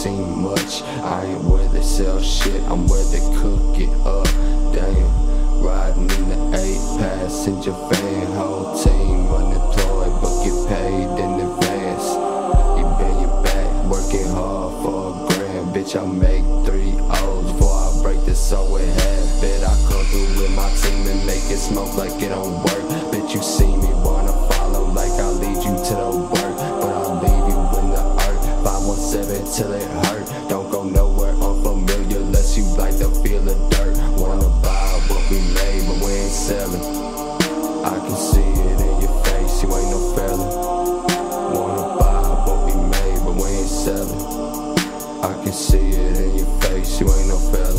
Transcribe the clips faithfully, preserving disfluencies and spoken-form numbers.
seen much. I ain't where they sell shit, I'm where they cook it up. Damn, riding in the eight passenger van, whole team unemployed but get paid in advance. You bend your back, working hard for a grand, bitch. I make three O's before I break this so it half. Bet I come through with my team and make it smoke like it don't work. Bitch, you see me wanna follow like I lead you to the work, but I'll leave you in the earth. five one seven till it hurt. Don't go nowhere unfamiliar unless you like the feel of dirt. Wanna buy what we made, but we ain't selling. I can see it in your face, you ain't no felon. Wanna buy what we made, but we ain't selling. I can see it in your face, you ain't no felon.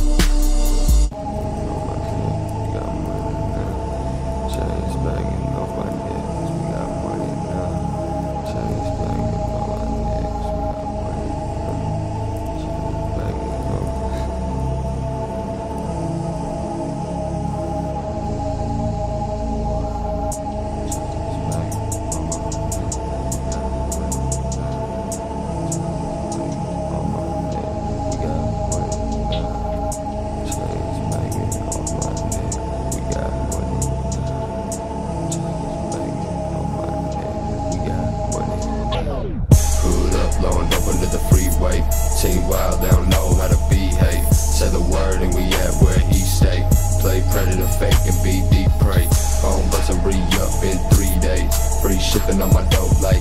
Blowing up under the freeway. Team wild, they don't know how to behave. Say the word and we at where he stay. Play predator, fake and be deep prey. Phone bust and re-up in three days. Free shipping on my dope like